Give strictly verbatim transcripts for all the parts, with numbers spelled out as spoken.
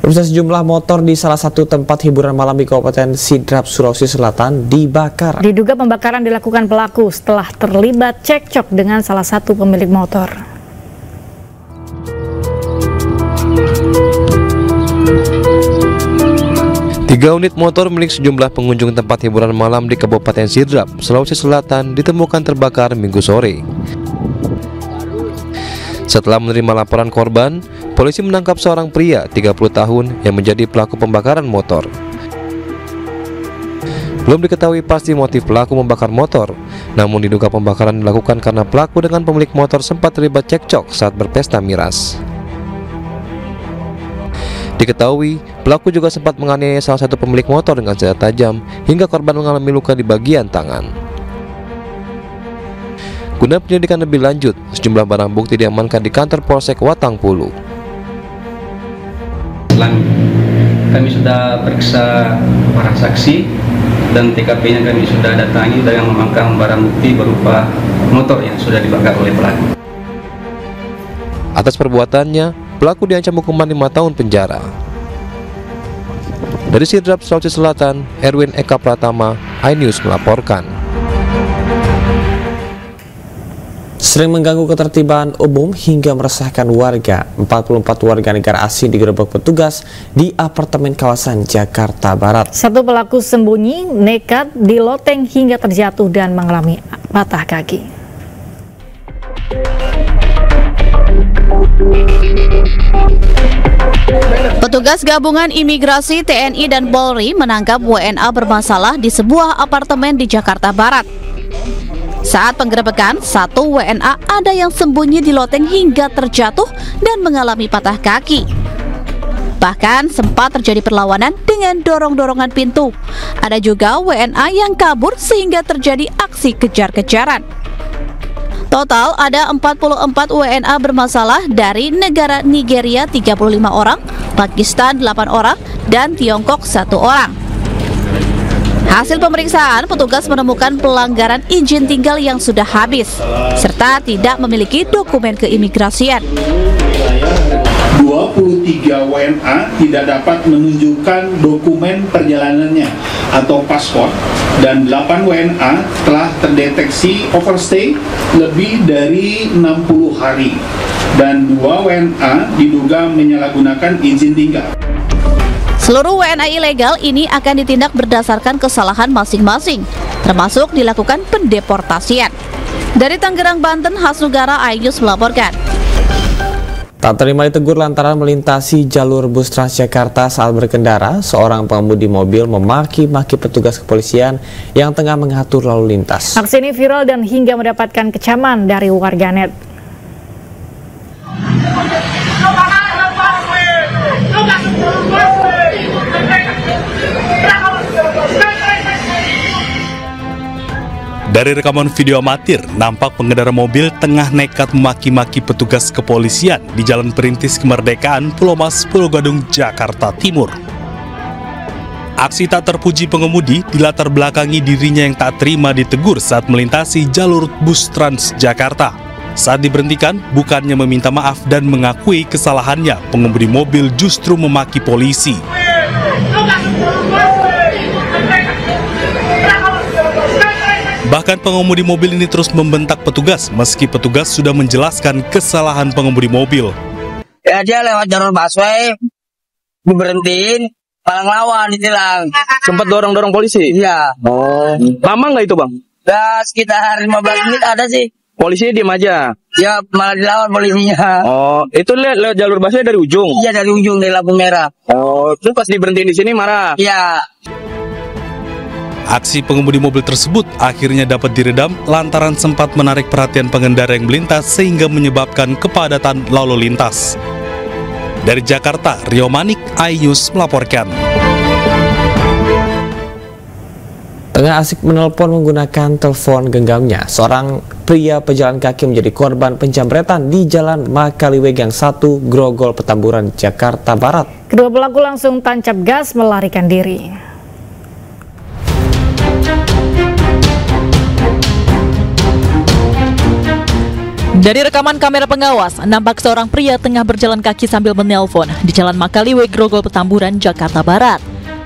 Pemirsa, sejumlah motor di salah satu tempat hiburan malam di Kabupaten Sidrap, Sulawesi Selatan dibakar. Diduga pembakaran dilakukan pelaku setelah terlibat cekcok dengan salah satu pemilik motor. Tiga unit motor milik sejumlah pengunjung tempat hiburan malam di Kabupaten Sidrap, Sulawesi Selatan ditemukan terbakar Minggu sore. Setelah menerima laporan korban, polisi menangkap seorang pria tiga puluh tahun yang menjadi pelaku pembakaran motor. Belum diketahui pasti motif pelaku membakar motor, namun diduga pembakaran dilakukan karena pelaku dengan pemilik motor sempat terlibat cekcok saat berpesta miras. Diketahui, pelaku juga sempat menganiaya salah satu pemilik motor dengan senjata tajam hingga korban mengalami luka di bagian tangan. Guna penyelidikan lebih lanjut, sejumlah barang bukti diamankan di kantor Polsek Watangpulu. Kami sudah periksa para saksi dan T K P-nya kami sudah datangi dengan mengamankan barang bukti berupa motor yang sudah dibakar oleh pelaku. Atas perbuatannya, pelaku diancam hukuman lima tahun penjara. Dari Sidrap, Sulawesi Selatan, Erwin Eka Pratama, iNews melaporkan. Sering mengganggu ketertiban umum hingga meresahkan warga, empat puluh empat warga negara asing digerebek petugas di apartemen kawasan Jakarta Barat. Satu pelaku sembunyi nekat di loteng hingga terjatuh dan mengalami patah kaki. Petugas gabungan imigrasi T N I dan Polri menangkap W N A bermasalah di sebuah apartemen di Jakarta Barat. Saat penggerebekan, satu W N A ada yang sembunyi di loteng hingga terjatuh dan mengalami patah kaki. Bahkan sempat terjadi perlawanan dengan dorong-dorongan pintu. Ada juga W N A yang kabur sehingga terjadi aksi kejar-kejaran. Total ada empat puluh empat W N A bermasalah dari negara Nigeria tiga puluh lima orang, Pakistan delapan orang, dan Tiongkok satu orang. Hasil pemeriksaan, petugas menemukan pelanggaran izin tinggal yang sudah habis, serta tidak memiliki dokumen keimigrasian. dua puluh tiga W N A tidak dapat menunjukkan dokumen perjalanannya atau paspor, dan delapan W N A telah terdeteksi overstay lebih dari enam puluh hari, dan dua W N A diduga menyalahgunakan izin tinggal. Seluruh W N A ilegal ini akan ditindak berdasarkan kesalahan masing-masing, termasuk dilakukan pendeportasian. Dari Tangerang, Banten, Hasnugara, iNews melaporkan. Tak terima ditegur lantaran melintasi jalur bus Transjakarta saat berkendara, seorang pengemudi mobil memaki-maki petugas kepolisian yang tengah mengatur lalu lintas. Aksi ini viral dan hingga mendapatkan kecaman dari warganet. Dari rekaman video amatir, nampak pengendara mobil tengah nekat memaki-maki petugas kepolisian di Jalan Perintis Kemerdekaan, Pulau Mas, Pulau Gadung, Jakarta Timur. Aksi tak terpuji pengemudi dilatar belakangi dirinya yang tak terima ditegur saat melintasi jalur bus Transjakarta. Saat diberhentikan, bukannya meminta maaf dan mengakui kesalahannya, pengemudi mobil justru memaki polisi. Bahkan pengemudi mobil ini terus membentak petugas meski petugas sudah menjelaskan kesalahan pengemudi mobil. Ya dia lewat jalur busway, diberhentiin, malah ngelawan, ditilang. Sempat dorong-dorong polisi? Iya. Oh, lama nggak itu bang? Ya sekitar lima belas menit ada sih. Polisinya diem aja? Ya malah dilawan polisinya. Oh, itu lewat, lewat jalur busway dari ujung? Iya dari ujung, dari lampu merah. Oh, terus pas diberhentiin di sini marah? Iya. Aksi pengemudi mobil tersebut akhirnya dapat diredam lantaran sempat menarik perhatian pengendara yang melintas sehingga menyebabkan kepadatan lalu lintas. Dari Jakarta, Rio Manik, iNews melaporkan. Tengah asik menelpon menggunakan telepon genggamnya, seorang pria pejalan kaki menjadi korban penjamretan di Jalan Makaliwe Gang satu, Grogol, Petamburan, Jakarta Barat. Kedua pelaku langsung tancap gas melarikan diri. Dari rekaman kamera pengawas, nampak seorang pria tengah berjalan kaki sambil menelpon di Jalan Makaliwe, Grogol, Petamburan, Jakarta Barat.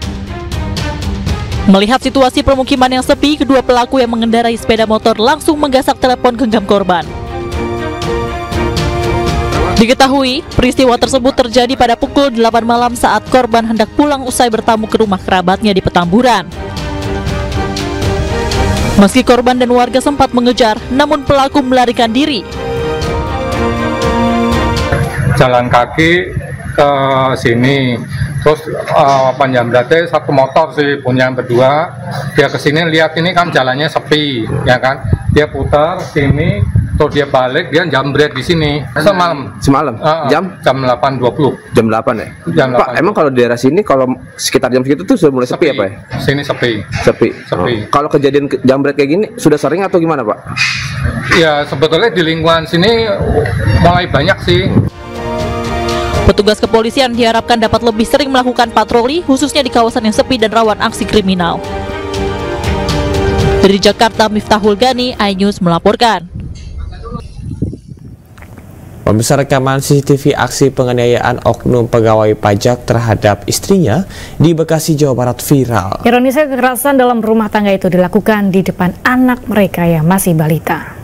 Melihat situasi permukiman yang sepi, kedua pelaku yang mengendarai sepeda motor langsung menggasak telepon genggam korban. Diketahui, peristiwa tersebut terjadi pada pukul delapan malam saat korban hendak pulang usai bertamu ke rumah kerabatnya di Petamburan. Meski korban dan warga sempat mengejar, namun pelaku melarikan diri. Jalan kaki ke sini, terus uh, penjamretnya satu motor sih punya yang berdua. Dia ke sini lihat ini kan jalannya sepi, ya kan? Dia putar sini, terus dia balik, dia jambret di sini semalam. Semalam? Uh, jam? Jam delapan dua puluh. Jam delapan ya? Jam Pak, delapan. emang kalau di daerah sini kalau sekitar jam segitu tuh sudah mulai sepi, sepi ya Pak ya? Sini sepi. Sepi. Sepi. Oh. Kalau kejadian ke jambret kayak gini sudah sering atau gimana Pak? Ya sebetulnya di lingkungan sini mulai banyak sih. Petugas kepolisian diharapkan dapat lebih sering melakukan patroli, khususnya di kawasan yang sepi dan rawan aksi kriminal. Dari Jakarta, Miftahul Gani, iNews melaporkan. Pemirsa, rekaman C C T V aksi penganiayaan oknum pegawai pajak terhadap istrinya di Bekasi, Jawa Barat viral. Ironisnya kekerasan dalam rumah tangga itu dilakukan di depan anak mereka yang masih balita.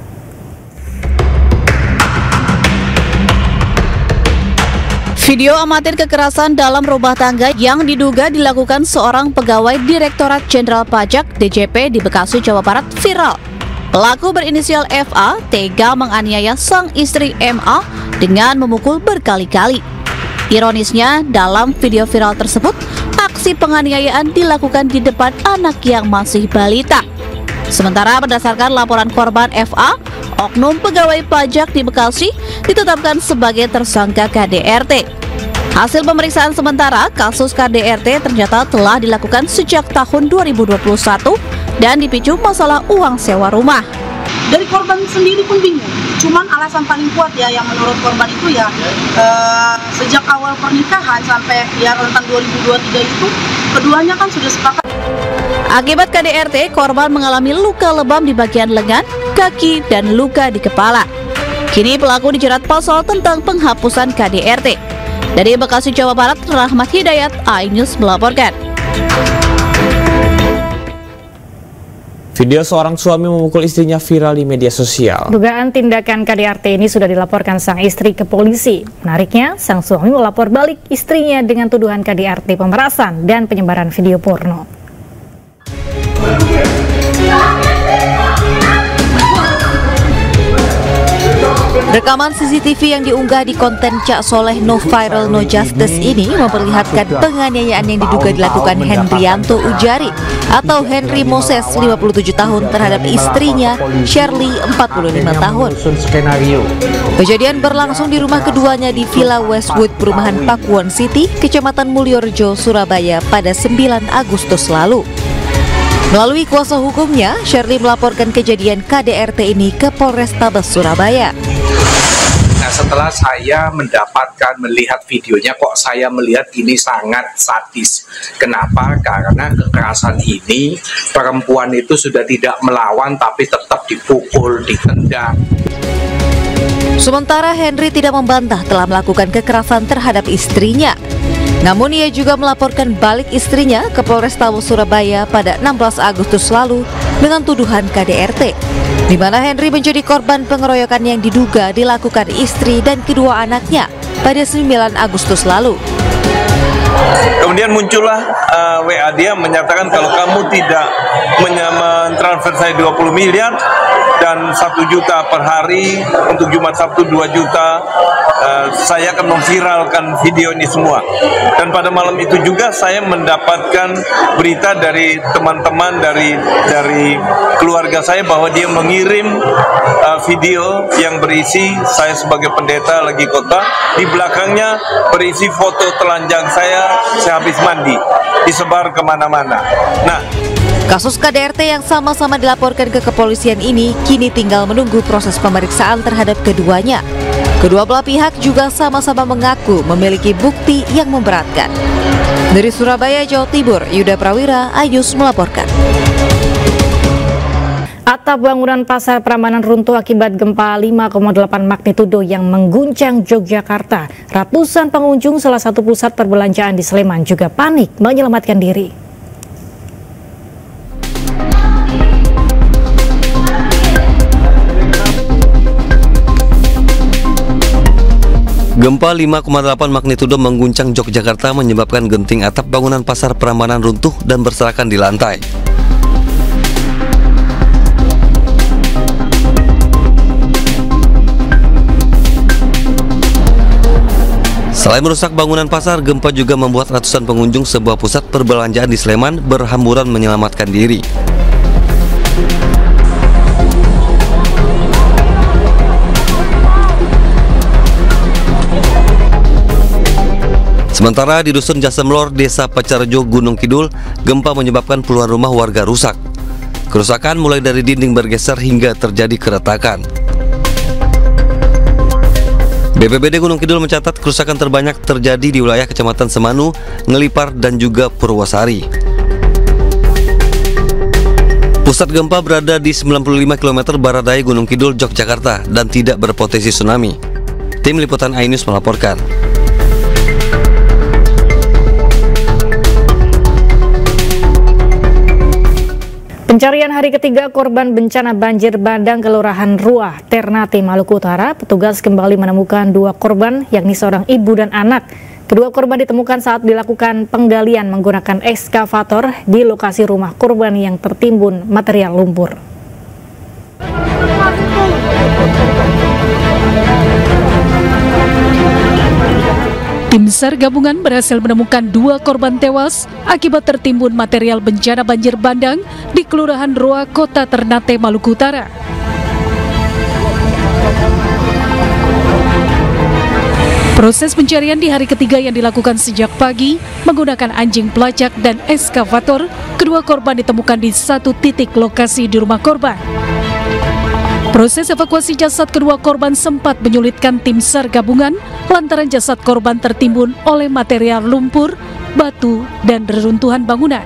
Video amatir kekerasan dalam rumah tangga yang diduga dilakukan seorang pegawai Direktorat Jenderal Pajak D J P di Bekasi, Jawa Barat viral. Pelaku berinisial F A tega menganiaya sang istri M A dengan memukul berkali-kali. Ironisnya, dalam video viral tersebut, aksi penganiayaan dilakukan di depan anak yang masih balita. Sementara berdasarkan laporan korban F A, oknum pegawai pajak di Bekasi ditetapkan sebagai tersangka K D R T. Hasil pemeriksaan sementara, kasus K D R T ternyata telah dilakukan sejak tahun dua ribu dua puluh satu dan dipicu masalah uang sewa rumah. Dari korban sendiri pun bingung, cuman alasan paling kuat ya yang menurut korban itu ya uh, sejak awal pernikahan sampai ya rentang dua ribu dua puluh tiga itu keduanya kan sudah sepakat. Akibat K D R T, korban mengalami luka lebam di bagian lengan, kaki, dan luka di kepala. Kini pelaku dijerat pasal tentang penghapusan K D R T. Dari Bekasi, Jawa Barat, Rahmat Hidayat, iNews melaporkan. Video seorang suami memukul istrinya viral di media sosial. Dugaan tindakan K D R T ini sudah dilaporkan sang istri ke polisi. Menariknya, sang suami melapor balik istrinya dengan tuduhan K D R T pemerasan dan penyebaran video porno. Rekaman C C T V yang diunggah di konten Cak Soleh No Viral No Justice ini memperlihatkan penganiayaan yang diduga dilakukan Hendrianto Ujari atau Henry Moses, lima puluh tujuh tahun, terhadap istrinya Shirley, empat puluh lima tahun. Kejadian berlangsung di rumah keduanya di Villa Westwood, Perumahan Pakuwon City, Kecamatan Mulyorejo, Surabaya pada sembilan Agustus lalu. Melalui kuasa hukumnya, Shirley melaporkan kejadian K D R T ini ke Polrestabes Surabaya. Nah, setelah saya mendapatkan melihat videonya, kok saya melihat ini sangat sadis. Kenapa? Karena kekerasan ini perempuan itu sudah tidak melawan tapi tetap dipukul, ditendang. Sementara Henry tidak membantah telah melakukan kekerasan terhadap istrinya. Namun ia juga melaporkan balik istrinya ke Polrestabes Surabaya pada enam belas Agustus lalu dengan tuduhan K D R T, di mana Henry menjadi korban pengeroyokan yang diduga dilakukan istri dan kedua anaknya pada sembilan Agustus lalu. Kemudian muncullah uh, W A dia menyatakan kalau kamu tidak mentransfer saya dua puluh miliar dan satu juta per hari untuk Jumat Sabtu dua juta, uh, saya akan memviralkan video ini semua. Dan pada malam itu juga saya mendapatkan berita dari teman-teman dari dari keluarga saya bahwa dia mengirim uh, video yang berisi saya sebagai pendeta lagi kota, di belakangnya berisi foto telanjang saya sehabis mandi, disebar kemana-mana. Nah, kasus K D R T yang sama-sama dilaporkan ke kepolisian ini kini tinggal menunggu proses pemeriksaan terhadap keduanya. Kedua belah pihak juga sama-sama mengaku memiliki bukti yang memberatkan. Dari Surabaya, Jawa Timur, Yuda Prawira, iNews melaporkan. Atap bangunan Pasar Prambanan runtuh akibat gempa lima koma delapan magnitudo yang mengguncang Yogyakarta. Ratusan pengunjung salah satu pusat perbelanjaan di Sleman juga panik menyelamatkan diri. Gempa lima koma delapan magnitudo mengguncang Yogyakarta menyebabkan genting atap bangunan Pasar Prambanan runtuh dan berserakan di lantai. Selain merusak bangunan pasar, gempa juga membuat ratusan pengunjung sebuah pusat perbelanjaan di Sleman berhamburan menyelamatkan diri. Sementara di Dusun Jasemlor, Desa Pacarjo, Gunung Kidul, gempa menyebabkan puluhan rumah warga rusak. Kerusakan mulai dari dinding bergeser hingga terjadi keretakan. B P B D Gunung Kidul mencatat kerusakan terbanyak terjadi di wilayah Kecamatan Semanu, Ngelipar, dan juga Purwosari. Pusat gempa berada di sembilan puluh lima kilometer barat daya Gunung Kidul, Yogyakarta, dan tidak berpotensi tsunami. Tim Liputan iNews melaporkan. Pencarian hari ketiga korban bencana banjir bandang Kelurahan Ruah, Ternate, Maluku Utara, petugas kembali menemukan dua korban, yakni seorang ibu dan anak. Kedua korban ditemukan saat dilakukan penggalian menggunakan ekskavator di lokasi rumah korban yang tertimbun material lumpur. Tim SAR gabungan berhasil menemukan dua korban tewas akibat tertimbun material bencana banjir bandang di Kelurahan Ruah, Kota Ternate, Maluku Utara. Proses pencarian di hari ketiga yang dilakukan sejak pagi menggunakan anjing pelacak dan ekskavator. Kedua korban ditemukan di satu titik lokasi di rumah korban. Proses evakuasi jasad kedua korban sempat menyulitkan tim SAR gabungan lantaran jasad korban tertimbun oleh material lumpur, batu, dan reruntuhan bangunan.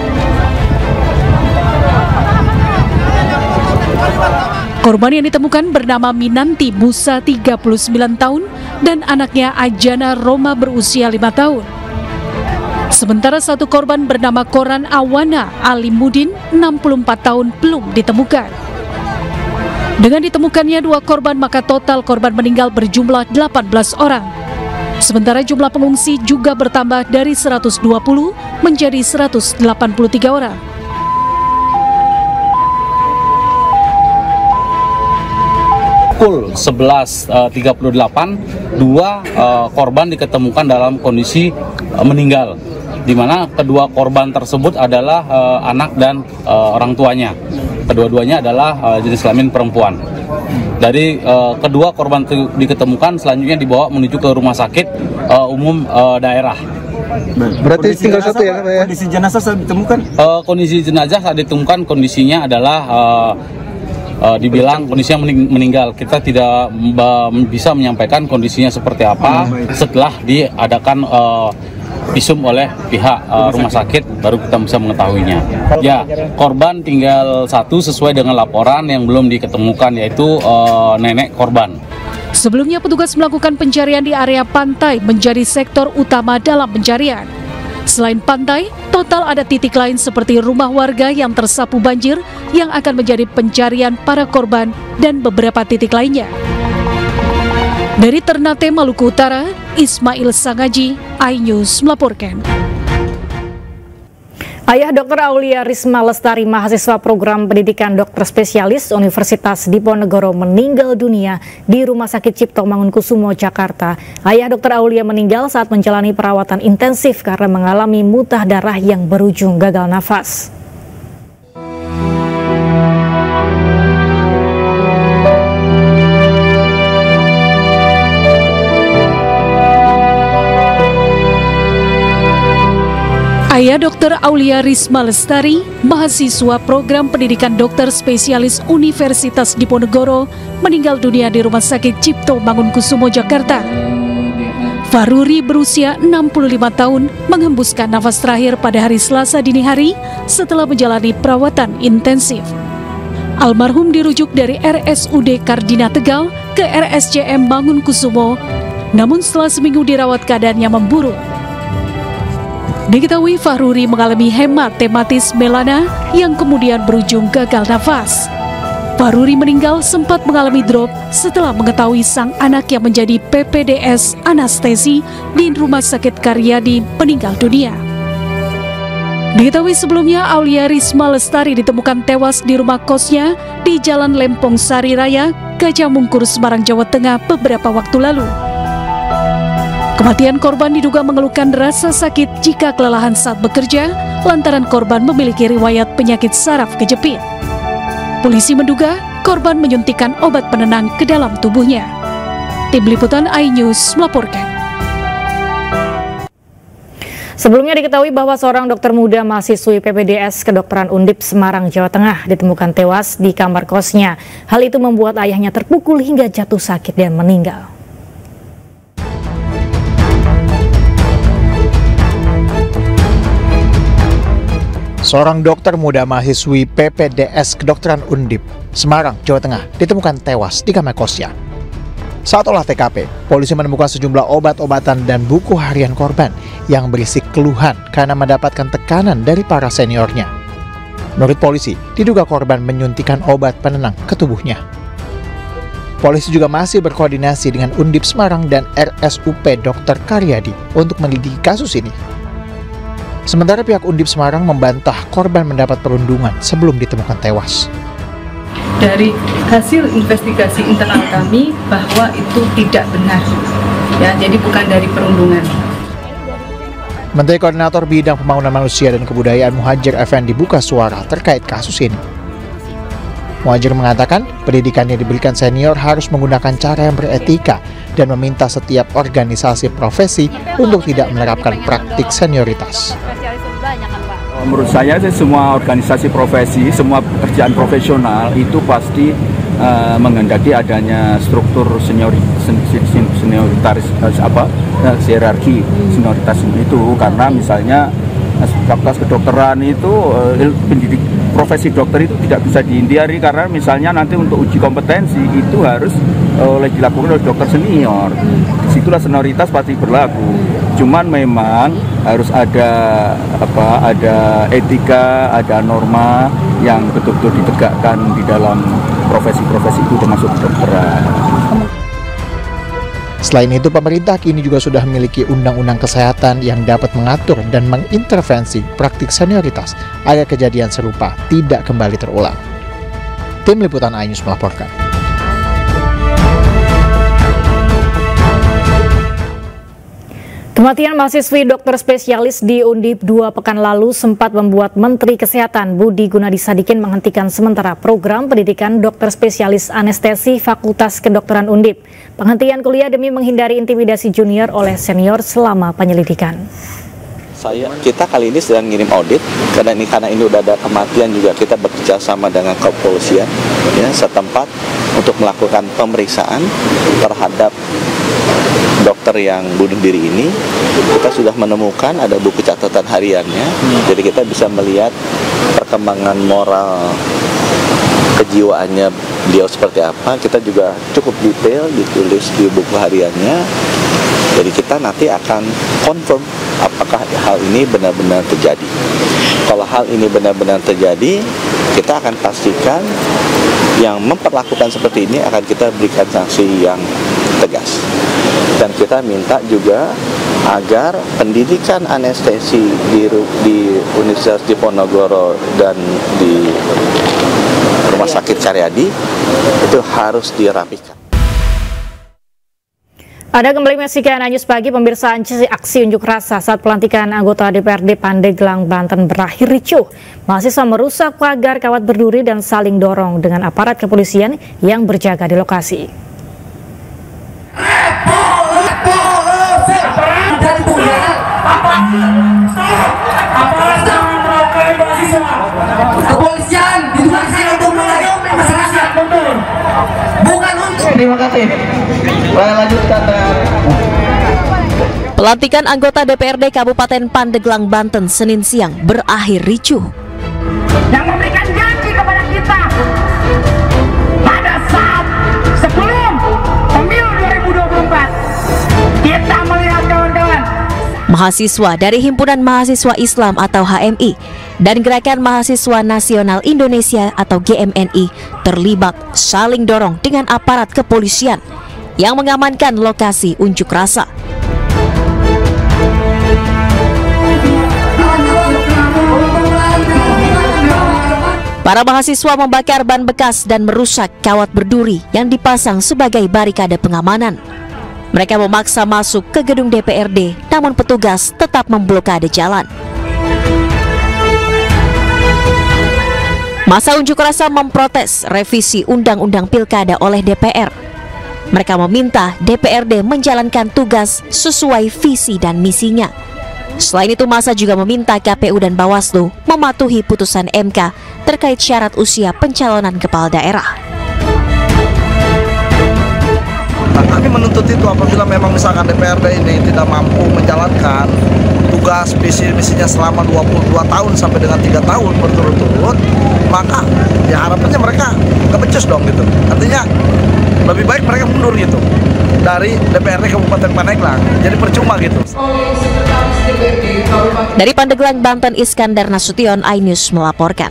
Korban yang ditemukan bernama Minanti Musa, tiga puluh sembilan tahun, dan anaknya Ajana Roma berusia lima tahun. Sementara satu korban bernama Koran Awana Alimudin, enam puluh empat tahun, belum ditemukan. Dengan ditemukannya dua korban, maka total korban meninggal berjumlah delapan belas orang. Sementara jumlah pengungsi juga bertambah dari seratus dua puluh menjadi seratus delapan puluh tiga orang. Pukul sebelas tiga puluh delapan, dua uh, korban diketemukan dalam kondisi uh, meninggal, di mana kedua korban tersebut adalah uh, anak dan uh, orang tuanya. Kedua-duanya adalah uh, jenis kelamin perempuan. Dari uh, kedua korban diketemukan, selanjutnya dibawa menuju ke rumah sakit uh, umum uh, daerah. Berarti kondisi tinggal satu ya, Pak, ya? Kondisi jenazah saat ditemukan? Uh, kondisi jenazah saat ditemukan kondisinya adalah uh, uh, dibilang kondisinya mening meninggal. Kita tidak bisa menyampaikan kondisinya seperti apa. Setelah diadakan uh, visum oleh pihak uh, rumah sakit, baru kita bisa mengetahuinya. Ya, korban tinggal satu sesuai dengan laporan yang belum diketemukan, yaitu uh, nenek korban. Sebelumnya petugas melakukan pencarian di area pantai menjadi sektor utama dalam pencarian. Selain pantai, total ada titik lain seperti rumah warga yang tersapu banjir yang akan menjadi pencarian para korban dan beberapa titik lainnya. Dari Ternate, Maluku Utara, Ismail Sangaji, iNews melaporkan. Ayah Dokter Aulia Risma Lestari, mahasiswa program pendidikan dokter spesialis Universitas Diponegoro, meninggal dunia di Rumah Sakit Cipto Mangunkusumo, Jakarta. Ayah Dokter Aulia meninggal saat menjalani perawatan intensif karena mengalami muntah darah yang berujung gagal nafas. Ayah Dokter Aulia Risma Lestari, mahasiswa program pendidikan dokter spesialis Universitas Diponegoro, meninggal dunia di Rumah Sakit Cipto Mangunkusumo, Jakarta. Faruri berusia enam puluh lima tahun menghembuskan nafas terakhir pada hari Selasa dini hari setelah menjalani perawatan intensif. Almarhum dirujuk dari R S U D Kardina Tegal ke R S C M Mangunkusumo, namun setelah seminggu dirawat keadaannya memburuk. Diketahui Fahruri mengalami hematematis melana yang kemudian berujung gagal nafas. Fahruri meninggal sempat mengalami drop setelah mengetahui sang anak yang menjadi P P D S anestesi di Rumah Sakit Karyadi meninggal dunia. Diketahui sebelumnya Aulia Risma Lestari ditemukan tewas di rumah kosnya di Jalan Lempong Sari Raya, Gajah Mungkur, Semarang, Jawa Tengah beberapa waktu lalu. Kematian korban diduga mengeluhkan rasa sakit jika kelelahan saat bekerja lantaran korban memiliki riwayat penyakit saraf kejepit. Polisi menduga korban menyuntikkan obat penenang ke dalam tubuhnya. Tim Liputan iNews melaporkan. Sebelumnya diketahui bahwa seorang dokter muda mahasiswi P P D S Kedokteran Undip Semarang, Jawa Tengah ditemukan tewas di kamar kosnya. Hal itu membuat ayahnya terpukul hingga jatuh sakit dan meninggal. Seorang dokter muda mahasiswi P P D S Kedokteran Undip, Semarang, Jawa Tengah ditemukan tewas di kamar kosnya. Saat olah T K P, polisi menemukan sejumlah obat-obatan dan buku harian korban yang berisi keluhan karena mendapatkan tekanan dari para seniornya. Menurut polisi, diduga korban menyuntikkan obat penenang ke tubuhnya. Polisi juga masih berkoordinasi dengan Undip Semarang dan R S U P Dokter Karyadi untuk menyelidiki kasus ini. Sementara pihak Undip Semarang membantah korban mendapat perundungan sebelum ditemukan tewas. Dari hasil investigasi internal kami bahwa itu tidak benar, ya, jadi bukan dari perundungan. Menteri Koordinator Bidang Pembangunan Manusia dan Kebudayaan Muhadjir Effendi buka suara terkait kasus ini. Muhadjir mengatakan pendidikan yang diberikan senior harus menggunakan cara yang beretika dan meminta setiap organisasi profesi untuk tidak menerapkan praktik senioritas. Menurut saya sih semua organisasi profesi, semua pekerjaan profesional itu pasti uh, menghendaki adanya struktur seniori, sen, sen, senioritas apa hierarki senioritas itu, karena misalnya fakultas kedokteran itu uh, pendidik profesi dokter itu tidak bisa dihindari karena misalnya nanti untuk uji kompetensi itu harus uh, oleh dilakukan oleh dokter senior. Disitulah senioritas pasti berlaku. Cuman memang harus ada apa, ada etika, ada norma yang betul-betul ditegakkan di dalam profesi-profesi itu termasuk kedokteran. Selain itu, pemerintah kini juga sudah memiliki undang-undang kesehatan yang dapat mengatur dan mengintervensi praktik senioritas agar kejadian serupa tidak kembali terulang. Tim Liputan iNews melaporkan. Kematian mahasiswi dokter spesialis di Undip dua pekan lalu sempat membuat Menteri Kesehatan Budi Gunadi Sadikin menghentikan sementara program pendidikan dokter spesialis anestesi Fakultas Kedokteran Undip. Penghentian kuliah demi menghindari intimidasi junior oleh senior selama penyelidikan. Saya, kita kali ini sedang ngirim audit karena ini karena ini udah ada kematian, juga kita bekerja sama dengan kepolisian ya setempat untuk melakukan pemeriksaan terhadap dokter yang bunuh diri ini. Kita sudah menemukan ada buku catatan hariannya, jadi kita bisa melihat perkembangan moral kejiwaannya beliau seperti apa. Kita juga cukup detail ditulis di buku hariannya, jadi kita nanti akan confirm apakah hal ini benar-benar terjadi. Kalau hal ini benar-benar terjadi, kita akan pastikan yang memperlakukan seperti ini akan kita berikan sanksi yang tegas. Dan kita minta juga agar pendidikan anestesi di, di Universitas Diponegoro dan di Rumah Sakit Karyadi itu harus dirapikan. Ada kembali menyaksikan iNews Pagi, pemirsa. Aksi unjuk rasa saat pelantikan anggota D P R D Pandeglang, Banten berakhir ricuh. Mahasiswa merusak pagar kawat berduri dan saling dorong dengan aparat kepolisian yang berjaga di lokasi. Kepolisian ditugaskan untuk mengayomi masyarakat, bukan untuk. Terima kasih. Saya lanjutkan. Pelantikan anggota D P R D Kabupaten Pandeglang, Banten Senin siang berakhir ricuh. Yang memberikan janji kepada kita Mahasiswa dari Himpunan Mahasiswa Islam atau H M I dan Gerakan Mahasiswa Nasional Indonesia atau G M N I terlibat saling dorong dengan aparat kepolisian yang mengamankan lokasi unjuk rasa. Para mahasiswa membakar ban bekas dan merusak kawat berduri yang dipasang sebagai barikade pengamanan. Mereka memaksa masuk ke gedung D P R D, namun petugas tetap memblokade jalan. Masa unjuk rasa memprotes revisi Undang-Undang Pilkada oleh D P R. Mereka meminta D P R D menjalankan tugas sesuai visi dan misinya. Selain itu, masa juga meminta K P U dan Bawaslu mematuhi putusan M K terkait syarat usia pencalonan kepala daerah. Nah, kami menuntut itu apabila memang misalkan D P R D ini tidak mampu menjalankan tugas misi-misinya selama dua puluh dua tahun sampai dengan tiga tahun berturut-turut, maka ya harapannya mereka nggak becus dong gitu. Artinya lebih baik mereka mundur gitu dari D P R D Kabupaten Pandeglang, jadi percuma gitu. Dari Pandeglang, Banten, Iskandar Nasution, iNews melaporkan.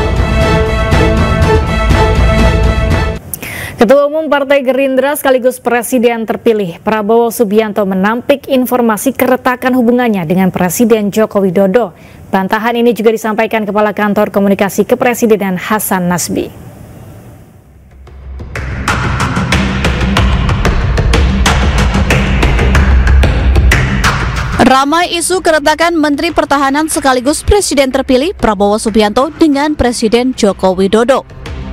Ketua Umum Partai Gerindra sekaligus Presiden terpilih Prabowo Subianto menampik informasi keretakan hubungannya dengan Presiden Joko Widodo. Bantahan ini juga disampaikan Kepala Kantor Komunikasi Kepresidenan Hasan Nasbi. Ramai isu keretakan Menteri Pertahanan sekaligus Presiden terpilih Prabowo Subianto dengan Presiden Joko Widodo.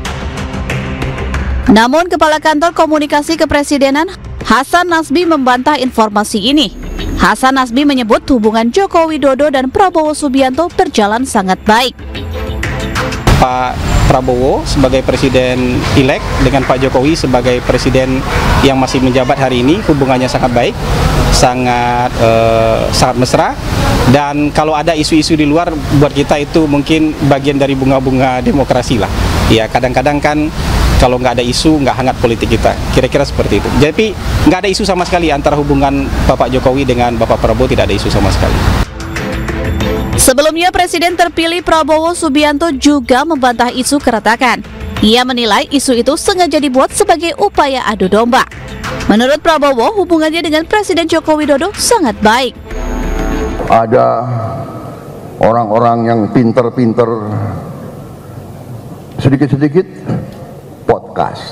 Namun Kepala Kantor Komunikasi Kepresidenan Hasan Nasbi membantah informasi ini. Hasan Nasbi menyebut hubungan Joko Widodo dan Prabowo Subianto berjalan sangat baik. Pak Prabowo sebagai Presiden elek dengan Pak Jokowi sebagai Presiden yang masih menjabat hari ini hubungannya sangat baik, sangat eh, sangat mesra, dan kalau ada isu-isu di luar buat kita itu mungkin bagian dari bunga-bunga demokrasi lah. Ya kadang-kadang kan kalau nggak ada isu nggak hangat politik kita, kira-kira seperti itu. Jadi nggak ada isu sama sekali antara hubungan Bapak Jokowi dengan Bapak Prabowo, tidak ada isu sama sekali. Sebelumnya Presiden terpilih Prabowo Subianto juga membantah isu keretakan. Ia menilai isu itu sengaja dibuat sebagai upaya adu domba. Menurut Prabowo, hubungannya dengan Presiden Joko Widodo sangat baik. Ada orang-orang yang pinter-pinter, sedikit-sedikit podcast.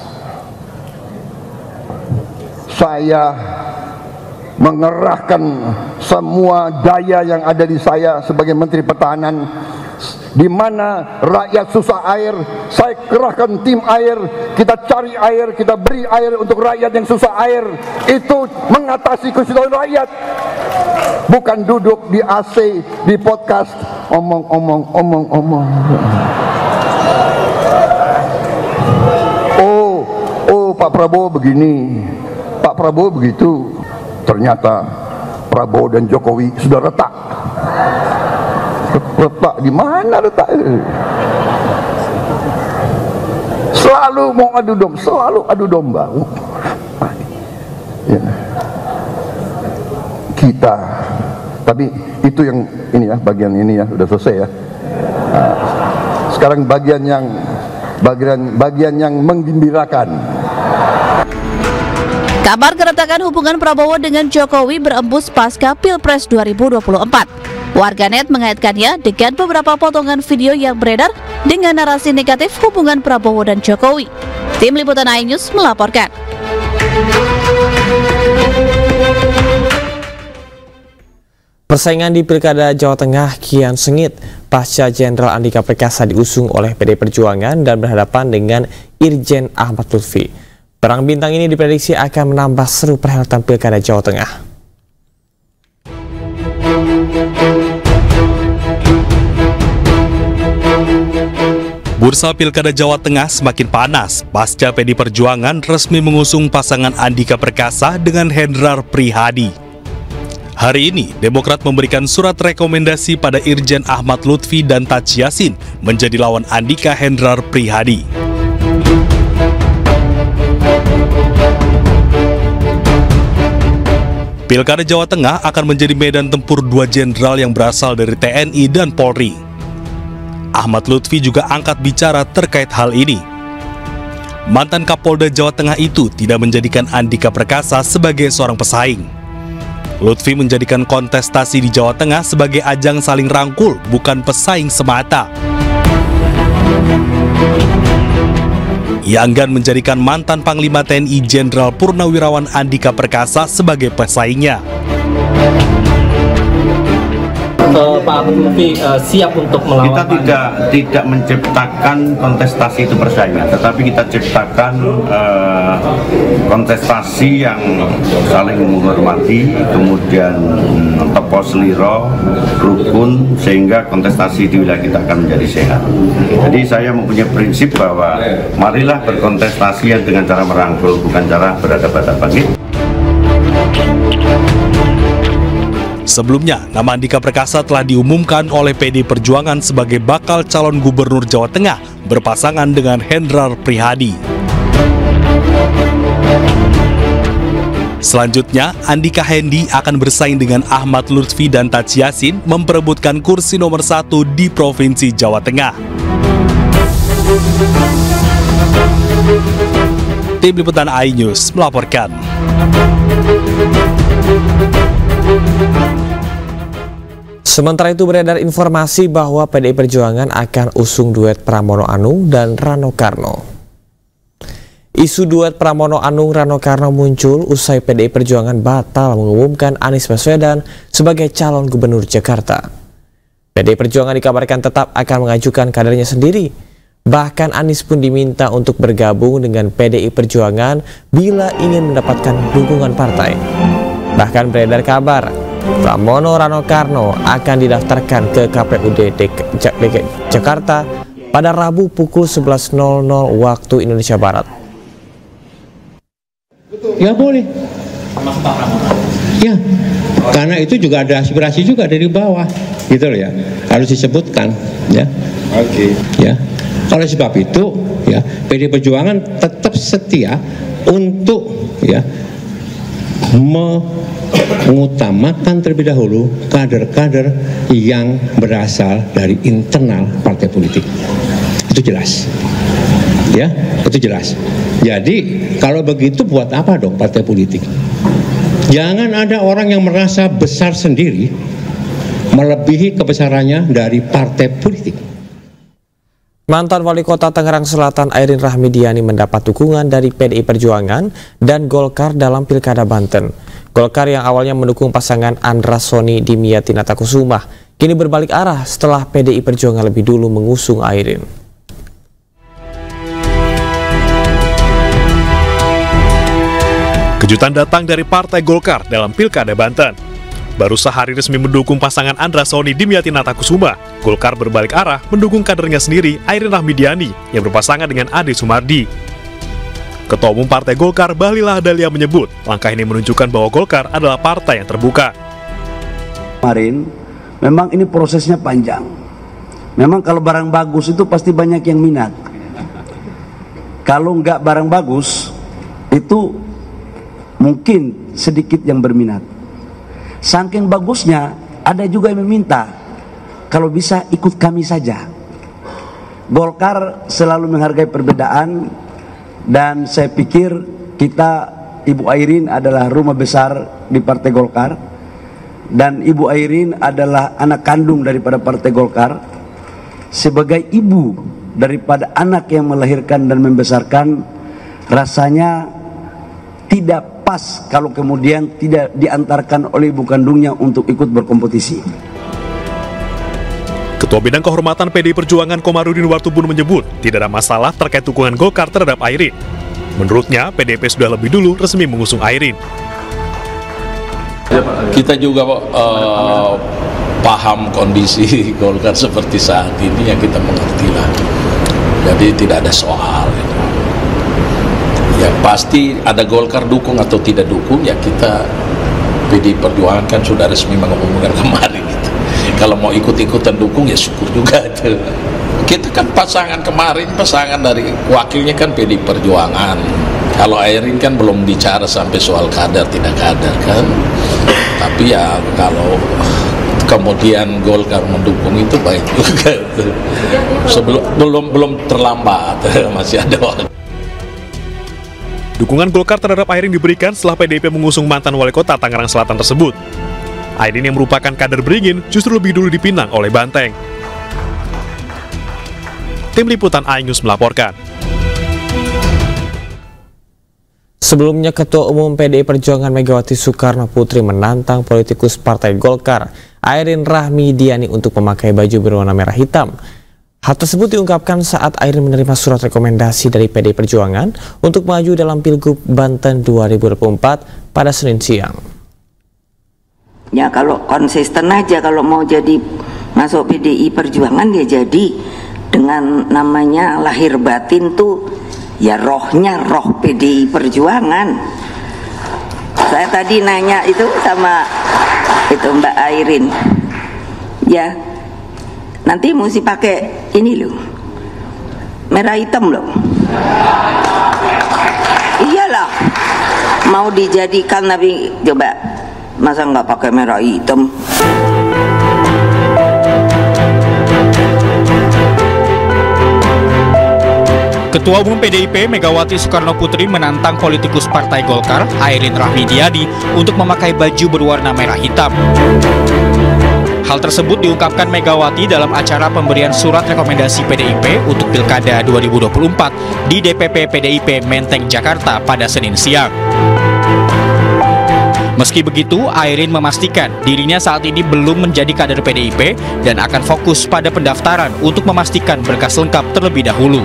Saya mengerahkan semua daya yang ada di saya sebagai Menteri Pertahanan, di mana rakyat susah air, saya kerahkan tim air, kita cari air, kita beri air untuk rakyat yang susah air. Itu mengatasi kesusahan rakyat, bukan duduk di A C, di podcast, omong-omong, omong-omong. Oh, oh Pak Prabowo begini, Pak Prabowo begitu. Ternyata Prabowo dan Jokowi sudah retak. Retak di mana retak? Selalu mau adu domba, selalu adu domba. Ya. Kita, tapi itu yang ini ya, bagian ini ya, sudah selesai ya. Nah, sekarang bagian yang bagian bagian yang menggembirakan. Kabar keretakan hubungan Prabowo dengan Jokowi berembus pasca Pilpres dua ribu dua puluh empat. Warganet mengaitkannya dengan beberapa potongan video yang beredar dengan narasi negatif hubungan Prabowo dan Jokowi. Tim Liputan iNews melaporkan. Persaingan di Pilkada Jawa Tengah kian sengit pasca Jenderal Andika Perkasa diusung oleh P D I Perjuangan dan berhadapan dengan Irjen Ahmad Lutfi. Perang bintang ini diprediksi akan menambah seru perhelatan Pilkada Jawa Tengah. Bursa Pilkada Jawa Tengah semakin panas pasca P D I Perjuangan resmi mengusung pasangan Andika Perkasa dengan Hendrar Prihadi. Hari ini, Demokrat memberikan surat rekomendasi pada Irjen Ahmad Lutfi dan Taj Yassin menjadi lawan Andika Hendrar Prihadi. Pilkada Jawa Tengah akan menjadi medan tempur dua jenderal yang berasal dari T N I dan Polri. Ahmad Lutfi juga angkat bicara terkait hal ini. Mantan Kapolda Jawa Tengah itu tidak menjadikan Andika Perkasa sebagai seorang pesaing. Lutfi menjadikan kontestasi di Jawa Tengah sebagai ajang saling rangkul, bukan pesaing semata. Ia enggan menjadikan mantan Panglima T N I Jenderal Purnawirawan Andika Perkasa sebagai pesaingnya. Uh, Pak Lutfi uh, siap untuk melawan. Kita tidak tidak menciptakan kontestasi itu persaingan, tetapi kita ciptakan uh, kontestasi yang saling menghormati, kemudian tepo seliro, rukun, sehingga kontestasi di wilayah kita akan menjadi sehat. Jadi saya mempunyai prinsip bahwa marilah berkontestasi yang dengan cara merangkul, bukan cara berhadapan-hadapan. Sebelumnya, nama Andika Perkasa telah diumumkan oleh P D I Perjuangan sebagai bakal calon gubernur Jawa Tengah berpasangan dengan Hendrar Prihadi. Selanjutnya, Andika Hendi akan bersaing dengan Ahmad Lutfi dan Taci Yassin memperebutkan kursi nomor satu di Provinsi Jawa Tengah. Tim Liputan iNews melaporkan. Sementara itu beredar informasi bahwa P D I Perjuangan akan usung duet Pramono Anung dan Rano Karno. Isu duet Pramono Anung Rano Karno muncul usai P D I Perjuangan batal mengumumkan Anies Baswedan sebagai calon gubernur Jakarta. P D I Perjuangan dikabarkan tetap akan mengajukan kadernya sendiri. Bahkan Anies pun diminta untuk bergabung dengan P D I Perjuangan bila ingin mendapatkan dukungan partai. Bahkan beredar kabar Pramono Rano Karno akan didaftarkan ke K P U D D K Jakarta pada Rabu pukul sebelas nol nol waktu Indonesia Barat. Ya boleh. Ya, karena itu juga ada aspirasi juga dari bawah, gitu loh ya. Harus disebutkan, ya. Oke. Ya. Oleh sebab itu, ya, P D I Perjuangan tetap setia untuk, ya, mengutamakan terlebih dahulu kader-kader yang berasal dari internal partai politik. Itu jelas. Ya, itu jelas. Jadi, kalau begitu buat apa dong partai politik? Jangan ada orang yang merasa besar sendiri melebihi kebesarannya dari partai politik. Mantan Wali Kota Tangerang Selatan Airin Rahmidiani mendapat dukungan dari P D I Perjuangan dan Golkar dalam Pilkada Banten. Golkar yang awalnya mendukung pasangan Andra Soni Dimyati Natakusuma kini berbalik arah setelah P D I Perjuangan lebih dulu mengusung Airin. Kejutan datang dari Partai Golkar dalam Pilkada Banten. Baru sehari resmi mendukung pasangan Andra Soni Dimyati Natakusuma, Golkar berbalik arah mendukung kadernya sendiri Airin Rahmidiani yang berpasangan dengan Ade Sumardi. Ketua Umum Partai Golkar Bahlil Lahadalia menyebut langkah ini menunjukkan bahwa Golkar adalah partai yang terbuka. Kemarin memang ini prosesnya panjang. Memang kalau barang bagus itu pasti banyak yang minat. Kalau nggak barang bagus itu mungkin sedikit yang berminat. Saking bagusnya, ada juga yang meminta, kalau bisa ikut kami saja. Golkar selalu menghargai perbedaan, dan saya pikir kita, Ibu Airin adalah rumah besar di Partai Golkar, dan Ibu Airin adalah anak kandung daripada Partai Golkar. Sebagai ibu daripada anak yang melahirkan dan membesarkan, rasanya tidak pas kalau kemudian tidak diantarkan oleh ibu kandungnya untuk ikut berkompetisi. Ketua Bidang Kehormatan P D I Perjuangan Komarudin Watubun menyebut tidak ada masalah terkait dukungan Golkar terhadap Airin. Menurutnya, P D I P sudah lebih dulu resmi mengusung Airin. Kita juga uh, paham kondisi Golkar seperti saat ini, yang kita mengerti lah. Jadi tidak ada soal. Ya pasti ada Golkar dukung atau tidak dukung, ya kita P D I Perjuangan kan sudah resmi mengumumkan kemarin gitu. Kalau mau ikut-ikutan dukung ya syukur juga itu. Kita kan pasangan kemarin, pasangan dari wakilnya kan P D I Perjuangan. Kalau Airin kan belum bicara sampai soal kader tidak kader kan. Tapi ya kalau kemudian Golkar mendukung itu baik juga. Sebelum belum belum terlambat, masih ada waktu. Dukungan Golkar terhadap Airin diberikan setelah P D I P mengusung mantan wali kota Tangerang Selatan tersebut. Airin yang merupakan kader beringin justru lebih dulu dipinang oleh Banteng. Tim Liputan iNews melaporkan. Sebelumnya, Ketua Umum P D I Perjuangan Megawati Soekarno Putri menantang politikus Partai Golkar, Airin Rahmidiani, untuk memakai baju berwarna merah hitam. Hal tersebut diungkapkan saat Airin menerima surat rekomendasi dari P D I Perjuangan untuk maju dalam Pilgub Banten dua ribu dua puluh empat pada Senin siang. Ya kalau konsisten aja, kalau mau jadi masuk P D I Perjuangan ya jadi dengan namanya lahir batin tuh ya rohnya roh P D I Perjuangan. Saya tadi nanya itu sama itu Mbak Airin, ya nanti mesti pakai ini loh, merah hitam loh. Iyalah mau dijadikan, tapi coba masa nggak pakai merah hitam. Ketua Umum P D I P Megawati Soekarno Putri menantang politikus Partai Golkar, Airin Rahmidiani, untuk memakai baju berwarna merah hitam. Hal tersebut diungkapkan Megawati dalam acara pemberian surat rekomendasi P D I P untuk Pilkada dua ribu dua puluh empat di D P P P D I P Menteng, Jakarta pada Senin siang. Meski begitu, Airin memastikan dirinya saat ini belum menjadi kader P D I P dan akan fokus pada pendaftaran untuk memastikan berkas lengkap terlebih dahulu.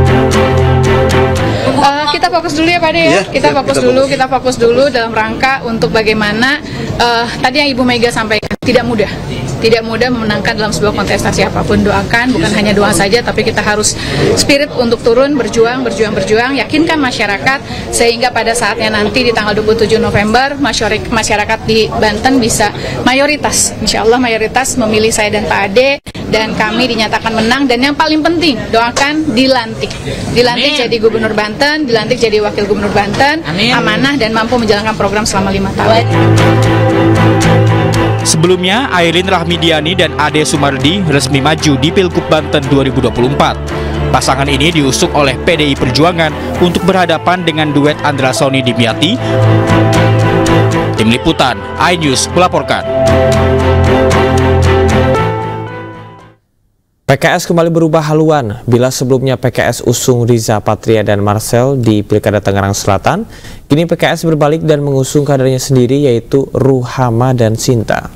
Uh, kita fokus dulu ya Pak De ya, kita fokus dulu, kita fokus dulu dalam rangka untuk bagaimana uh, tadi yang Ibu Mega sampaikan, tidak mudah. Tidak mudah memenangkan dalam sebuah kontestasi apapun. Doakan, bukan hanya doa saja, tapi kita harus spirit untuk turun, berjuang, berjuang, berjuang, yakinkan masyarakat, sehingga pada saatnya nanti di tanggal dua puluh tujuh November, masyarakat di Banten bisa mayoritas, insya Allah mayoritas memilih saya dan Pak Ade, dan kami dinyatakan menang, dan yang paling penting, doakan dilantik. Dilantik Amin. Jadi Gubernur Banten, dilantik jadi Wakil Gubernur Banten, Amin. Amanah dan mampu menjalankan program selama lima tahun. Sebelumnya, Airin Rahmidiani dan Ade Sumardi resmi maju di Pilgub Banten dua ribu dua puluh empat. Pasangan ini diusung oleh P D I Perjuangan untuk berhadapan dengan duet Andra Soni Dimyati. Tim Liputan iNews melaporkan. P K S kembali berubah haluan. Bila sebelumnya P K S usung Riza Patria dan Marcel di Pilkada Tangerang Selatan, kini P K S berbalik dan mengusung kadernya sendiri, yaitu Ruhama dan Sinta.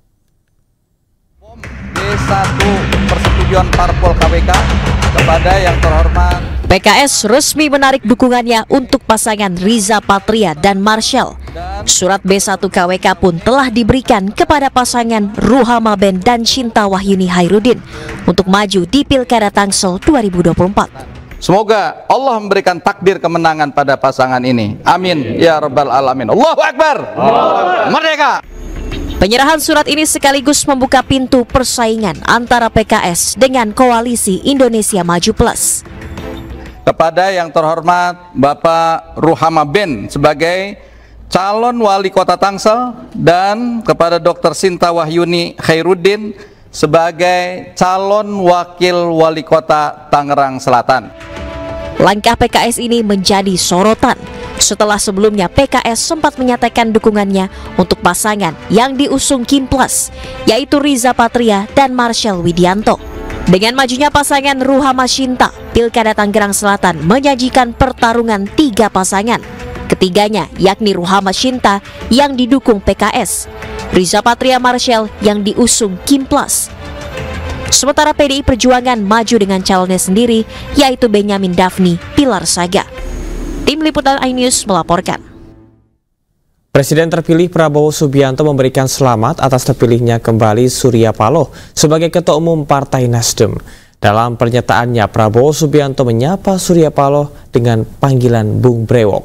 D satu persetujuan parpol K W K kepada yang terhormat. P K S resmi menarik dukungannya untuk pasangan Riza Patria dan Marcel. Surat B satu K W K pun telah diberikan kepada pasangan Ruhama Ben dan Sinta Wahyuni Hairudin untuk maju di Pilkada Tangsel dua ribu dua puluh empat. Semoga Allah memberikan takdir kemenangan pada pasangan ini. Amin ya rabbal alamin. Allahu Akbar. Merdeka. Penyerahan surat ini sekaligus membuka pintu persaingan antara P K S dengan Koalisi Indonesia Maju Plus. Kepada yang terhormat Bapak Ruhama Ben sebagai calon wali kota Tangsel, dan kepada Dokter Sinta Wahyuni Hairudin sebagai calon wakil wali kota Tangerang Selatan. Langkah P K S ini menjadi sorotan setelah sebelumnya P K S sempat menyatakan dukungannya untuk pasangan yang diusung Kim Plus, yaitu Riza Patria dan Marcel Widianto. Dengan majunya pasangan Ruhama Sinta, Pilkada Tangerang Selatan menyajikan pertarungan tiga pasangan. Ketiganya yakni Ruhama Sinta yang didukung P K S, Riza Patria Marcel yang diusung Kim Plus. Sementara P D I Perjuangan maju dengan calonnya sendiri, yaitu Benyamin Daphni Pilar Saga. Tim Liputan iNews melaporkan. Presiden terpilih Prabowo Subianto memberikan selamat atas terpilihnya kembali Surya Paloh sebagai Ketua Umum Partai Nasdem. Dalam pernyataannya, Prabowo Subianto menyapa Surya Paloh dengan panggilan Bung Brewok.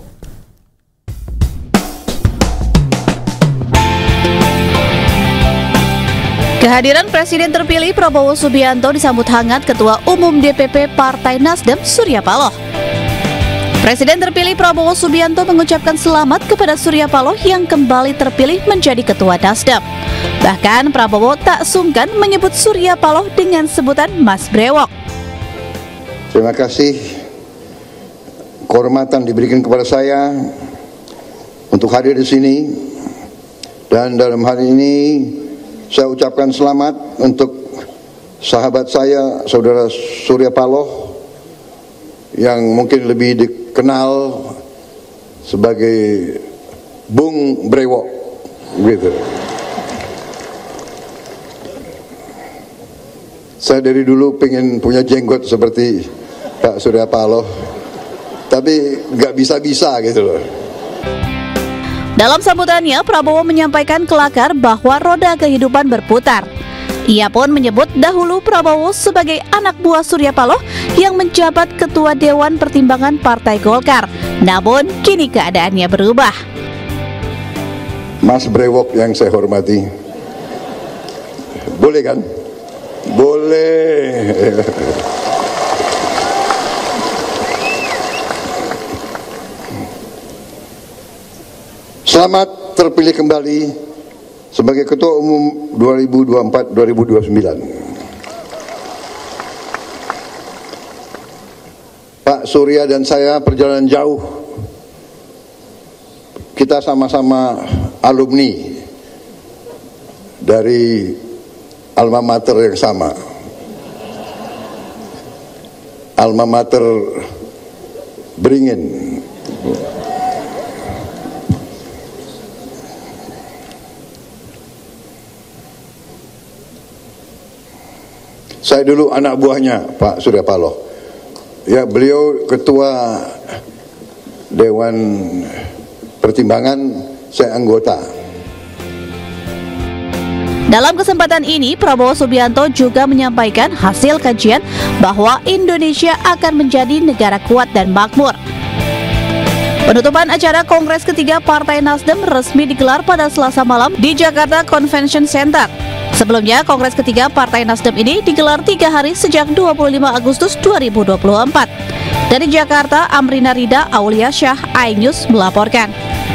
Kehadiran Presiden terpilih Prabowo Subianto disambut hangat Ketua Umum D P P Partai Nasdem Surya Paloh. Presiden terpilih Prabowo Subianto mengucapkan selamat kepada Surya Paloh yang kembali terpilih menjadi Ketua Nasdem. Bahkan Prabowo tak sungkan menyebut Surya Paloh dengan sebutan Mas Brewok. Terima kasih kehormatan diberikan kepada saya untuk hadir di sini, dan dalam hari ini saya ucapkan selamat untuk sahabat saya, saudara Surya Paloh, yang mungkin lebih dikenal sebagai Bung Brewok, gitu. Saya dari dulu pengen punya jenggot seperti Pak Surya Paloh, tapi nggak bisa-bisa gitu loh. Dalam sambutannya, Prabowo menyampaikan kelakar bahwa roda kehidupan berputar. Ia pun menyebut dahulu Prabowo sebagai anak buah Surya Paloh yang menjabat Ketua Dewan Pertimbangan Partai Golkar. Namun, kini keadaannya berubah. Mas Brewok yang saya hormati, boleh kan? Boleh. Selamat terpilih kembali sebagai Ketua Umum dua ribu dua puluh empat sampai dua ribu dua puluh sembilan. Pak Surya dan saya perjalanan jauh. Kita sama-sama alumni dari alma mater yang sama. Alma mater Beringin. Saya dulu anak buahnya Pak Surya Paloh. Ya, beliau ketua Dewan Pertimbangan, saya anggota. Dalam kesempatan ini, Prabowo Subianto juga menyampaikan hasil kajian bahwa Indonesia akan menjadi negara kuat dan makmur. Penutupan acara Kongres ketiga Partai Nasdem resmi digelar pada Selasa malam di Jakarta Convention Center. Sebelumnya, Kongres ketiga Partai Nasdem ini digelar tiga hari sejak dua puluh lima Agustus dua ribu dua puluh empat. Dari Jakarta, Amrina Rida Aulia Syah, iNews melaporkan.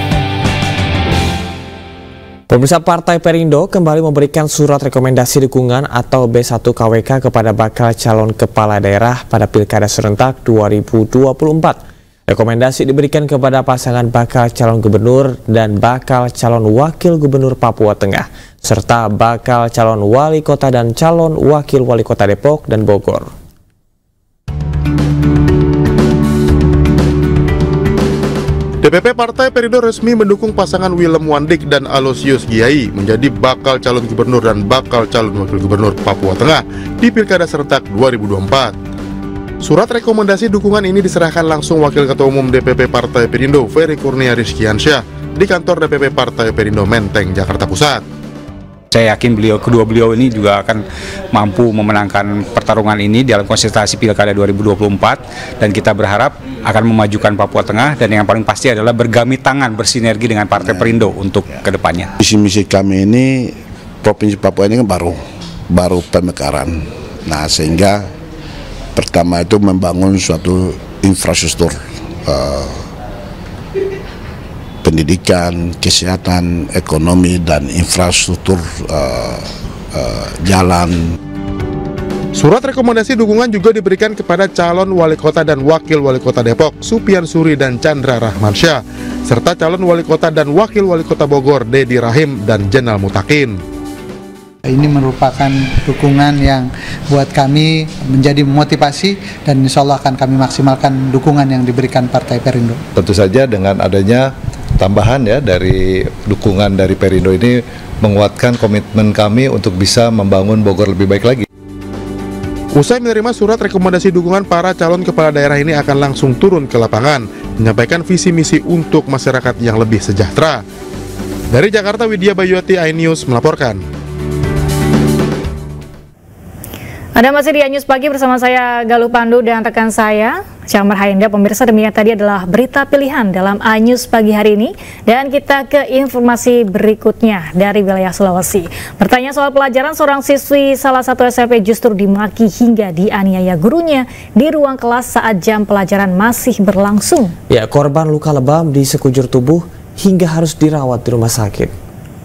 Pemirsa, Partai Perindo kembali memberikan surat rekomendasi dukungan atau B satu K W K kepada bakal calon kepala daerah pada Pilkada serentak dua ribu dua puluh empat. Rekomendasi diberikan kepada pasangan bakal calon gubernur dan bakal calon wakil gubernur Papua Tengah, serta bakal calon wali kota dan calon wakil wali kota Depok dan Bogor. D P P Partai Perindo resmi mendukung pasangan Willem Wandik dan Aloysius Giai menjadi bakal calon gubernur dan bakal calon wakil gubernur Papua Tengah di Pilkada serentak dua ribu dua puluh empat. Surat rekomendasi dukungan ini diserahkan langsung Wakil Ketua Umum D P P Partai Perindo, Ferry Kurnia Rizkiansyah, di kantor D P P Partai Perindo Menteng, Jakarta Pusat. Saya yakin beliau, kedua beliau ini juga akan mampu memenangkan pertarungan ini dalam konsentrasi Pilkada dua ribu dua puluh empat, dan kita berharap akan memajukan Papua Tengah, dan yang paling pasti adalah bergami tangan, bersinergi dengan Partai Perindo untuk kedepannya. Misi-misi kami ini, Provinsi Papua ini kan baru, baru pemekaran. Nah, sehingga pertama itu membangun suatu infrastruktur uh, pendidikan, kesehatan, ekonomi, dan infrastruktur uh, uh, jalan. Surat rekomendasi dukungan juga diberikan kepada calon wali kota dan wakil wali kota Depok, Supian Suri dan Chandra Rahmansyah, serta calon wali kota dan wakil wali kota Bogor, Dedi Rahim dan Jenal Mutakin. Ini merupakan dukungan yang buat kami menjadi motivasi, dan insya Allah akan kami maksimalkan dukungan yang diberikan Partai Perindo. Tentu saja dengan adanya tambahan ya dari dukungan dari Perindo ini menguatkan komitmen kami untuk bisa membangun Bogor lebih baik lagi. Usai menerima surat rekomendasi dukungan, para calon kepala daerah ini akan langsung turun ke lapangan, menyampaikan visi misi untuk masyarakat yang lebih sejahtera. Dari Jakarta, Widya Bayuati, iNews melaporkan. Anda masih di iNews Pagi bersama saya Galuh Pandu dan rekan saya Camar Hainda, pemirsa, demikian tadi adalah berita pilihan dalam iNews pagi hari ini. Dan kita ke informasi berikutnya dari wilayah Sulawesi. Bertanya soal pelajaran, seorang siswi salah satu S M P justru dimaki hingga dianiaya gurunya di ruang kelas saat jam pelajaran masih berlangsung. Ya, korban luka lebam di sekujur tubuh hingga harus dirawat di rumah sakit.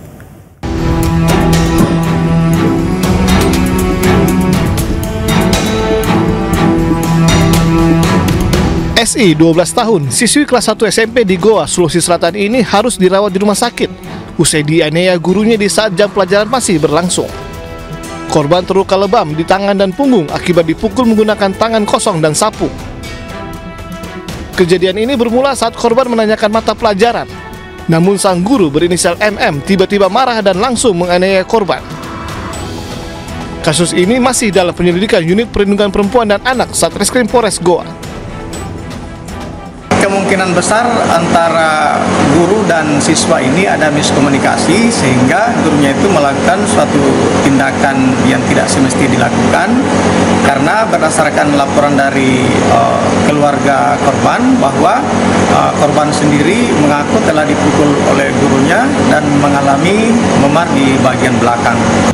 S I, dua belas tahun, siswi kelas satu S M P di Goa, Sulawesi Selatan ini harus dirawat di rumah sakit usai dianiaya gurunya di saat jam pelajaran masih berlangsung. Korban terluka lebam di tangan dan punggung akibat dipukul menggunakan tangan kosong dan sapu. Kejadian ini bermula saat korban menanyakan mata pelajaran. Namun sang guru berinisial M M tiba-tiba marah dan langsung menganiaya korban. Kasus ini masih dalam penyelidikan Unit Perlindungan Perempuan dan Anak Satreskrim Polres Goa. Kemungkinan besar antara guru dan siswa ini ada miskomunikasi sehingga gurunya itu melakukan suatu tindakan yang tidak semestinya dilakukan, karena berdasarkan laporan dari uh, keluarga korban bahwa uh, korban sendiri mengaku telah dipukul oleh gurunya dan mengalami memar di bagian belakang.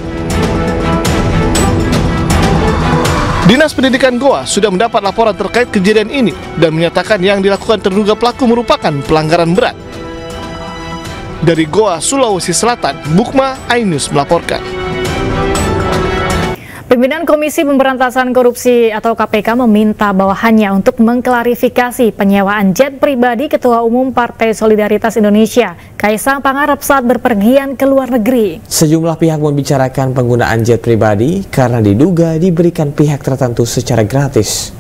Dinas Pendidikan Goa sudah mendapat laporan terkait kejadian ini dan menyatakan yang dilakukan terduga pelaku merupakan pelanggaran berat. Dari Goa, Sulawesi Selatan, Bukma, iNews melaporkan. Pimpinan Komisi Pemberantasan Korupsi atau K P K meminta bawahannya untuk mengklarifikasi penyewaan jet pribadi Ketua Umum Partai Solidaritas Indonesia, Kaisang Pangarep, saat berpergian ke luar negeri. Sejumlah pihak membicarakan penggunaan jet pribadi karena diduga diberikan pihak tertentu secara gratis.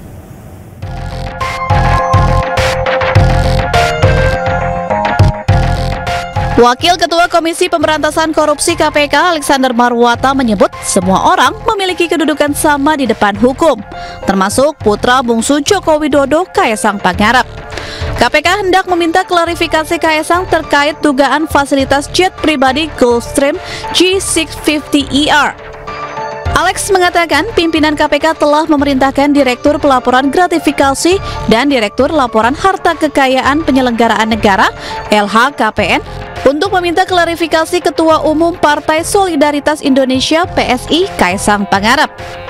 Wakil Ketua Komisi Pemberantasan Korupsi K P K Alexander Marwata menyebut semua orang memiliki kedudukan sama di depan hukum, termasuk putra bungsu Joko Widodo, Kaisang Pangarep. K P K hendak meminta klarifikasi Kaisang terkait dugaan fasilitas jet pribadi Gulfstream G enam ratus lima puluh E R. Alex mengatakan pimpinan K P K telah memerintahkan Direktur Pelaporan Gratifikasi dan Direktur Laporan Harta Kekayaan Penyelenggaraan Negara L H K P N untuk meminta klarifikasi Ketua Umum Partai Solidaritas Indonesia P S I Kaisang Pangarep.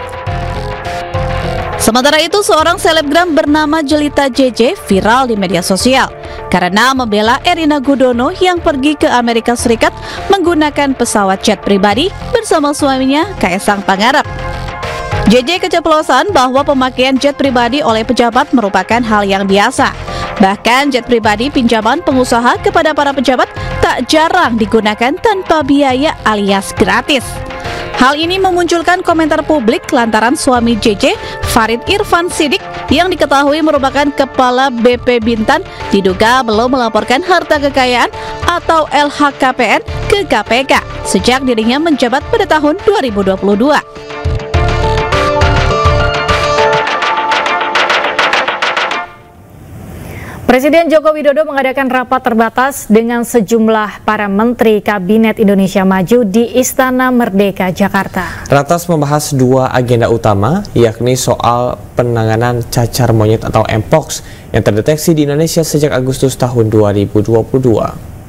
Sementara itu, seorang selebgram bernama Jelita J J viral di media sosial karena membela Erina Gudono yang pergi ke Amerika Serikat menggunakan pesawat jet pribadi bersama suaminya Kaisang Pangarep. J J keceplosan bahwa pemakaian jet pribadi oleh pejabat merupakan hal yang biasa. Bahkan jet pribadi pinjaman pengusaha kepada para pejabat tak jarang digunakan tanpa biaya alias gratis. Hal ini memunculkan komentar publik lantaran suami J J, Farid Irfan Sidik, yang diketahui merupakan Kepala B P Bintan, diduga belum melaporkan harta kekayaan atau L H K P N ke K P K sejak dirinya menjabat pada tahun dua ribu dua puluh dua. Presiden Joko Widodo mengadakan rapat terbatas dengan sejumlah para menteri Kabinet Indonesia Maju di Istana Merdeka, Jakarta. Ratas membahas dua agenda utama, yakni soal penanganan cacar monyet atau Mpox yang terdeteksi di Indonesia sejak Agustus tahun dua ribu dua puluh dua.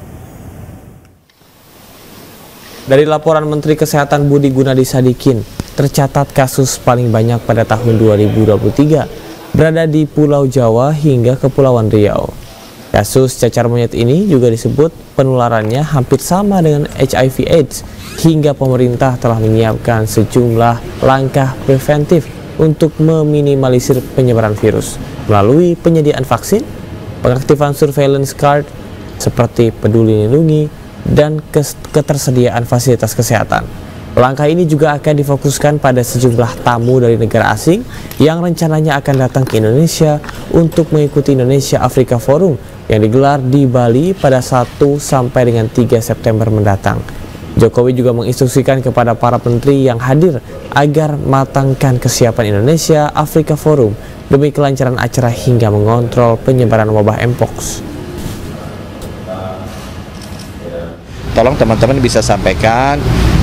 Dari laporan Menteri Kesehatan Budi Gunadi Sadikin, tercatat kasus paling banyak pada tahun dua ribu dua puluh tiga. Berada di Pulau Jawa hingga Kepulauan Riau. Kasus cacar monyet ini juga disebut penularannya hampir sama dengan H I V AIDS, hingga pemerintah telah menyiapkan sejumlah langkah preventif untuk meminimalisir penyebaran virus melalui penyediaan vaksin, pengaktifan surveillance card seperti Peduli Lindungi, dan ketersediaan fasilitas kesehatan. Langkah ini juga akan difokuskan pada sejumlah tamu dari negara asing yang rencananya akan datang ke Indonesia untuk mengikuti Indonesia Afrika Forum yang digelar di Bali pada satu sampai dengan tiga September mendatang. Jokowi juga menginstruksikan kepada para menteri yang hadir agar matangkan kesiapan Indonesia Afrika Forum demi kelancaran acara hingga mengontrol penyebaran wabah Mpox. Tolong teman-teman bisa sampaikan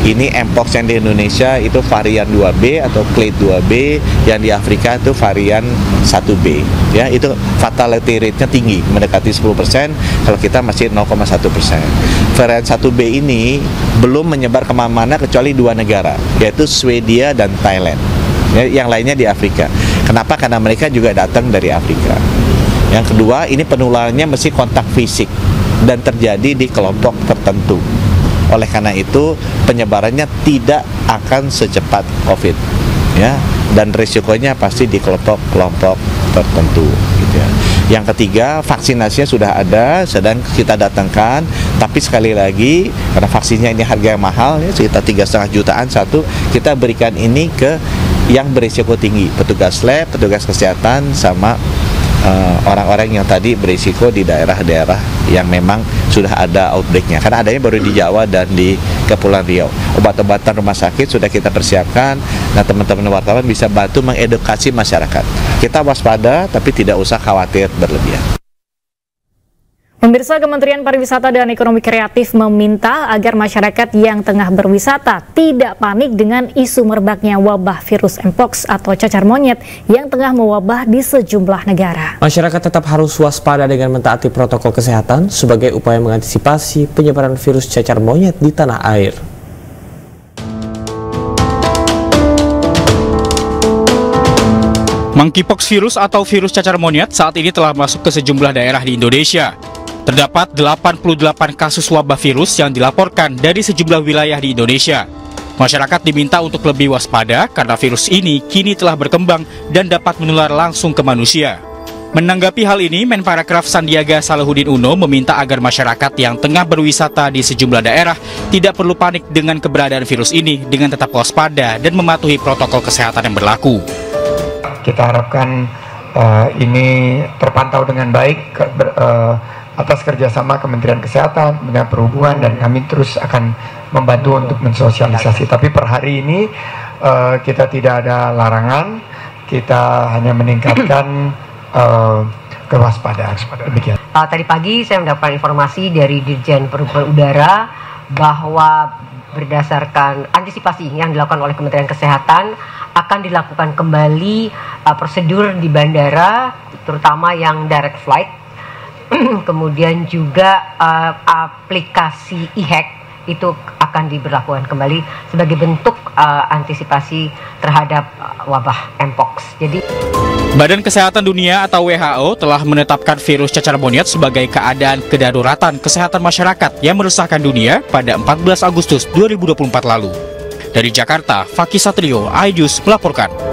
Ini Mpox yang di Indonesia itu varian dua B atau clade dua B, yang di Afrika itu varian satu B. Ya, itu fatality rate-nya tinggi, mendekati sepuluh persen, kalau kita masih nol koma satu persen. Varian satu B ini belum menyebar kemana-mana kecuali dua negara, yaitu Swedia dan Thailand. Ya, yang lainnya di Afrika. Kenapa? Karena mereka juga datang dari Afrika. Yang kedua, ini penularannya mesti kontak fisik dan terjadi di kelompok tertentu. Oleh karena itu penyebarannya tidak akan secepat COVID, ya, dan risikonya pasti di kelompok-kelompok tertentu, gitu ya. Yang ketiga, vaksinasinya sudah ada, sedang kita datangkan, tapi sekali lagi karena vaksinnya ini harga yang mahal, ya, sekitar tiga setengah jutaan satu, kita berikan ini ke yang berisiko tinggi, petugas lab, petugas kesehatan, sama orang-orang uh, yang tadi berisiko di daerah-daerah yang memang sudah ada outbreak-nya. Karena adanya baru di Jawa dan di Kepulauan Riau. Obat-obatan rumah sakit sudah kita persiapkan. Nah, teman-teman wartawan bisa bantu mengedukasi masyarakat. Kita waspada, tapi tidak usah khawatir berlebihan. Pemirsa, Kementerian Pariwisata dan Ekonomi Kreatif meminta agar masyarakat yang tengah berwisata tidak panik dengan isu merebaknya wabah virus Mpox atau cacar monyet yang tengah mewabah di sejumlah negara. Masyarakat tetap harus waspada dengan mentaati protokol kesehatan sebagai upaya mengantisipasi penyebaran virus cacar monyet di tanah air. Monkeypox virus atau virus cacar monyet saat ini telah masuk ke sejumlah daerah di Indonesia. Terdapat delapan puluh delapan kasus wabah virus yang dilaporkan dari sejumlah wilayah di Indonesia. Masyarakat diminta untuk lebih waspada karena virus ini kini telah berkembang dan dapat menular langsung ke manusia. Menanggapi hal ini, Menparekraf Sandiaga Salahuddin Uno meminta agar masyarakat yang tengah berwisata di sejumlah daerah tidak perlu panik dengan keberadaan virus ini dengan tetap waspada dan mematuhi protokol kesehatan yang berlaku. Kita harapkan uh, ini terpantau dengan baik ke, uh, atas kerjasama Kementerian Kesehatan, Kementerian Perhubungan, dan kami terus akan membantu untuk mensosialisasi. Tapi per hari ini uh, kita tidak ada larangan, kita hanya meningkatkan uh, kewaspadaan. Demikian. Uh, tadi pagi saya mendapatkan informasi dari Dirjen Perhubungan Udara bahwa berdasarkan antisipasi yang dilakukan oleh Kementerian Kesehatan akan dilakukan kembali uh, prosedur di bandara, terutama yang direct flight. Kemudian juga uh, aplikasi e-hack itu akan diberlakukan kembali sebagai bentuk uh, antisipasi terhadap uh, wabah Mpox. Jadi, Badan Kesehatan Dunia atau W H O telah menetapkan virus cacar monyet sebagai keadaan kedaruratan kesehatan masyarakat yang meresahkan dunia pada empat belas Agustus dua ribu dua puluh empat lalu. Dari Jakarta, Fakih Satrio, iNews melaporkan.